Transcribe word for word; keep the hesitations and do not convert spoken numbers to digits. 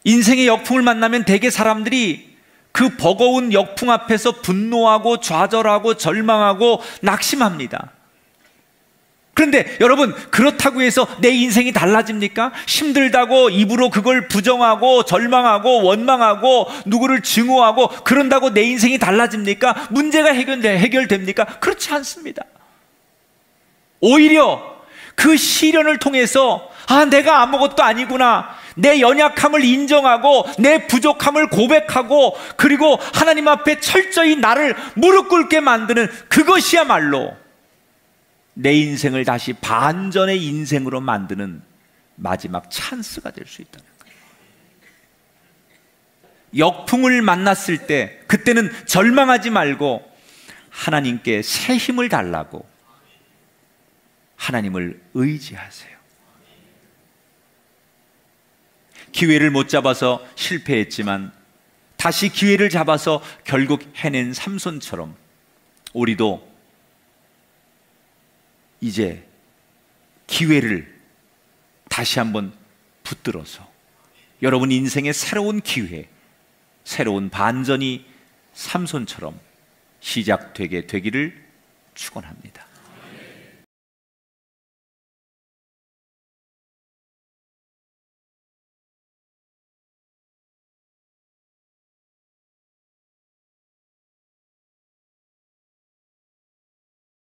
인생의 역풍을 만나면 대개 사람들이 그 버거운 역풍 앞에서 분노하고 좌절하고 절망하고 낙심합니다. 그런데 여러분, 그렇다고 해서 내 인생이 달라집니까? 힘들다고 입으로 그걸 부정하고 절망하고 원망하고 누구를 증오하고 그런다고 내 인생이 달라집니까? 문제가 해결돼, 해결됩니까? 그렇지 않습니다. 오히려 그 시련을 통해서 아, 내가 아무것도 아니구나, 내 연약함을 인정하고 내 부족함을 고백하고 그리고 하나님 앞에 철저히 나를 무릎 꿇게 만드는 그것이야말로 내 인생을 다시 반전의 인생으로 만드는 마지막 찬스가 될 수 있다는 거예요. 역풍을 만났을 때 그때는 절망하지 말고 하나님께 새 힘을 달라고 하나님을 의지하세요. 기회를 못 잡아서 실패했지만 다시 기회를 잡아서 결국 해낸 삼손처럼 우리도 이제 기회를 다시 한번 붙들어서 여러분 인생의 새로운 기회, 새로운 반전이 삼손처럼 시작되게 되기를 축원합니다.